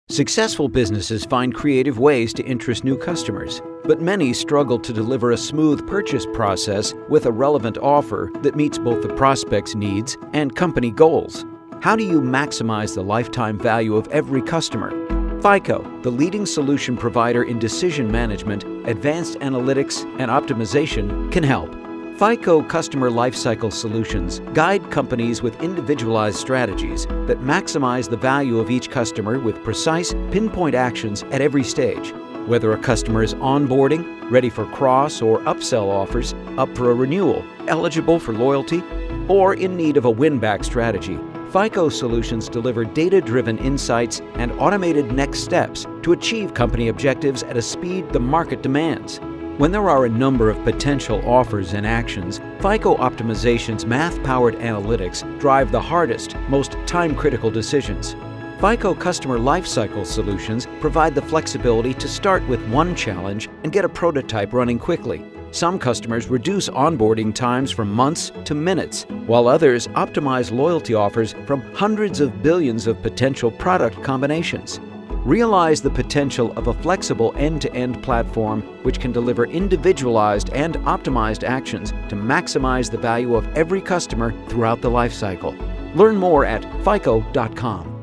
Successful businesses find creative ways to interest new customers, but many struggle to deliver a smooth purchase process with a relevant offer that meets both the prospect's needs and company goals. How do you maximize the lifetime value of every customer? FICO, the leading solution provider in decision management, advanced analytics, and optimization, can help. FICO Customer Lifecycle Solutions guide companies with individualized strategies that maximize the value of each customer with precise, pinpoint actions at every stage. Whether a customer is onboarding, ready for cross or upsell offers, up for a renewal, eligible for loyalty, or in need of a win-back strategy, FICO Solutions deliver data-driven insights and automated next steps to achieve company objectives at a speed the market demands. When there are a number of potential offers and actions, FICO Optimization's math-powered analytics drive the hardest, most time-critical decisions. FICO Customer Lifecycle Solutions provide the flexibility to start with one challenge and get a prototype running quickly. Some customers reduce onboarding times from months to minutes, while others optimize loyalty offers from hundreds of billions of potential product combinations. Realize the potential of a flexible end-to-end platform which can deliver individualized and optimized actions to maximize the value of every customer throughout the lifecycle. Learn more at fico.com.